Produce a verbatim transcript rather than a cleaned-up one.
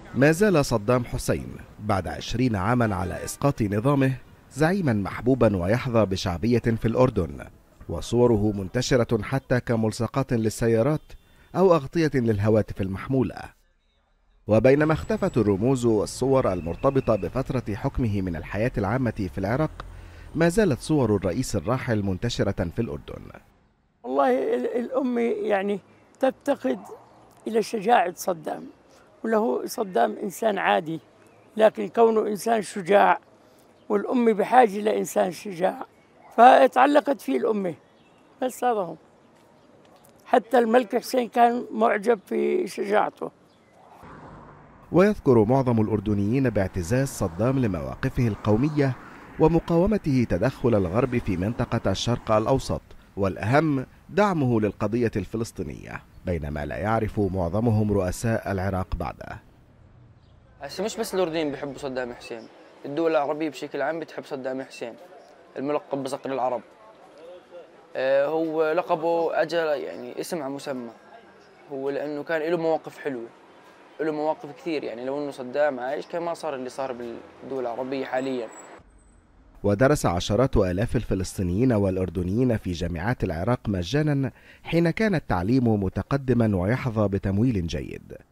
ما زال صدام حسين بعد عشرين عاما على إسقاط نظامه زعيما محبوبا ويحظى بشعبية في الأردن، وصوره منتشرة حتى كملصقات للسيارات أو أغطية للهواتف المحمولة. وبينما اختفت الرموز والصور المرتبطة بفترة حكمه من الحياة العامة في العراق، ما زالت صور الرئيس الراحل منتشرة في الأردن. والله الأم يعني تفتقد إلى شجاعة صدام، وله صدام إنسان عادي، لكن كونه إنسان شجاع، والأم بحاجة لإنسان شجاع، فتعلقت فيه الأمة. بس هذا هو. حتى الملك حسين كان معجب في شجاعته. ويذكر معظم الأردنيين باعتزاز صدام لمواقفه القومية ومقاومته تدخل الغرب في منطقة الشرق الأوسط، والأهم دعمه للقضية الفلسطينية، بينما لا يعرف معظمهم رؤساء العراق بعده. هسه مش بس الأردنيين بيحبوا صدام حسين، الدول العربية بشكل عام بتحب صدام حسين الملقب بصقر العرب. هو لقبه أجل يعني اسم على مسمى، هو لأنه كان له مواقف حلوة، له مواقف كثير، يعني لو أنه صدام عايش كان ما صار اللي صار بالدول العربية حاليا. ودرس عشرات آلاف الفلسطينيين والأردنيين في جامعات العراق مجانا حين كان التعليم متقدما ويحظى بتمويل جيد.